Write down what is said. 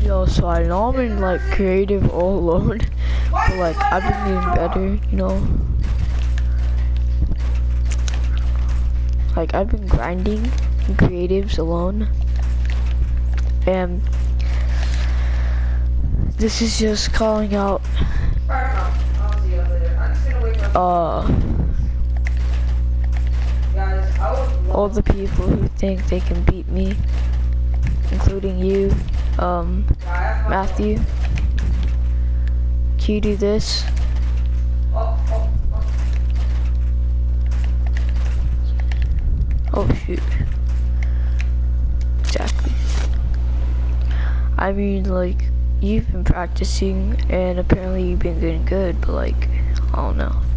Yo, so I know I'm in like creative all alone, but like I've been getting better, you know. Like I've been grinding in creatives alone, and this is just calling out all the people who think they can beat me, including you, Matthew. Can you do this? Oh shoot. Exactly. I mean, like, you've been practicing and apparently you've been getting good, but like, I don't know.